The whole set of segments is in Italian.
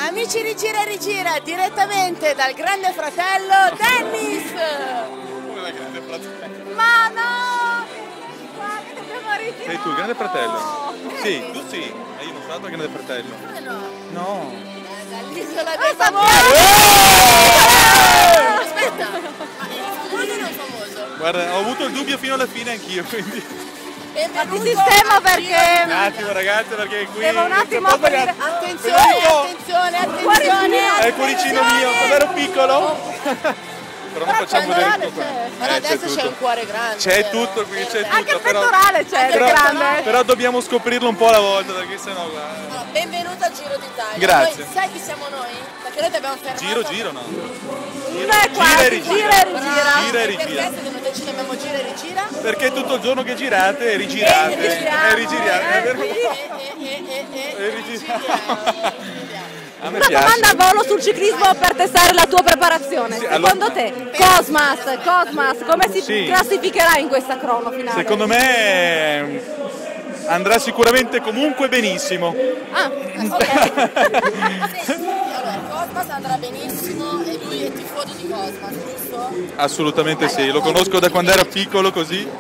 Amici di Gira e Rigira, direttamente dal Grande Fratello Tennis! Come dal Grande Fratello? Ma no! Guarda che abbiamo ritirato! Sei tu il Grande Fratello? Sì, tu sì. Io non sono stato il Grande Fratello. Come no? No. Dall'isola dei famosi! Aspetta! Ma è famoso o non famoso? Guarda, ho avuto il dubbio fino alla fine anch'io, quindi... Benvenuto Ti sistema a perché... Giro- Un attimo ragazzi, perché qui... Devo un attimo non so aprire- ragazzi. Attenzione, Federico! attenzione, attenzione! È il cuoricino mio, quando ero piccolo. Però non facciamo vedere pettorale tutto qua. c'è. Però adesso c'è un cuore grande. C'è vero? tutto qui, c'è tutto. Anche il però- pettorale c'è, Anche del il grande. pettorale. Però dobbiamo scoprirlo un po' alla volta, perché sennò guarda. Allora, benvenuto al Giro d'Italia. Grazie. Noi, sai chi siamo noi? Perché noi ti abbiamo fermato. Giro no. Quasi, e rigira. gira e rigira. Gira e Perché rigira. secondo te ci chiamiamo Gira e Rigira? Perché tutto il giorno che girate e rigirate. E rigiriamo. E rigiriamo. A me Una piace. domanda a volo sul ciclismo per testare la tua preparazione. Sì, Secondo allora- te, Cosmas, come si Sì. classificherà in questa crono finale? Secondo me andrà sicuramente comunque benissimo. Ah, ok. Senti, allora, Cosmas andrà benissimo e lui è tifoso di Cosmas, giusto? Assolutamente sì, lo conosco da quando ero piccolo così.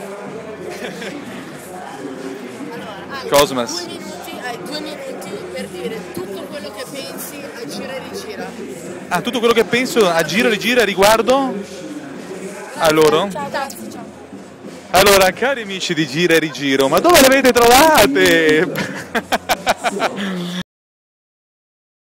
Allora, hai Cosmas. 2 minuti per dire tutto quello che pensi a Gira e Rigira. Ah, tutto quello che penso a Gira e Rigira riguardo a loro? Ciao, grazie, ciao. Allora, cari amici di Gira e Rigiro, ma dove le avete trovate?